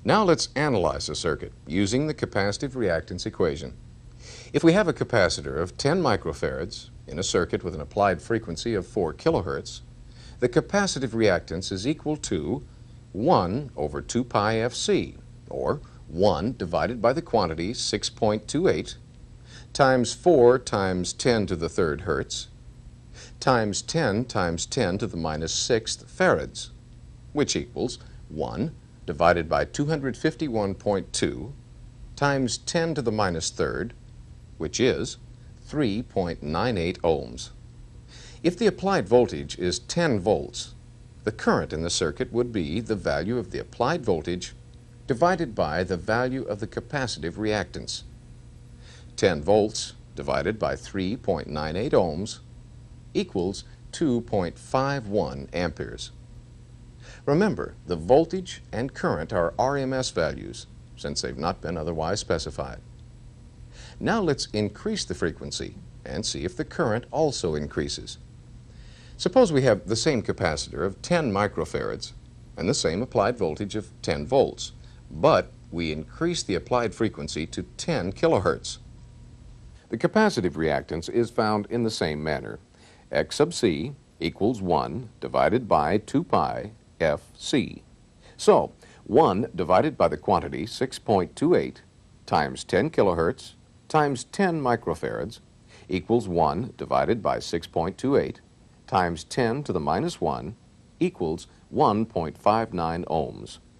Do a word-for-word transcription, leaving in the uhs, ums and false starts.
Now let's analyze a circuit using the capacitive reactance equation. If we have a capacitor of ten microfarads in a circuit with an applied frequency of four kilohertz, the capacitive reactance is equal to one over two pi F C, or one divided by the quantity six point two eight times four times ten to the third hertz times ten times ten to the minus sixth farads, which equals one divided by two hundred fifty-one point two times ten to the minus third, which is three point nine eight ohms. If the applied voltage is ten volts, the current in the circuit would be the value of the applied voltage divided by the value of the capacitive reactance. ten volts divided by three point nine eight ohms equals two point five one amperes. Remember, the voltage and current are R M S values, since they've not been otherwise specified. Now let's increase the frequency and see if the current also increases. Suppose we have the same capacitor of ten microfarads and the same applied voltage of ten volts, but we increase the applied frequency to ten kilohertz. The capacitive reactance is found in the same manner. X sub C equals one divided by two pi F C. So, one divided by the quantity six point two eight times ten kilohertz times ten microfarads equals one divided by six point two eight times ten to the minus one equals one point five nine ohms.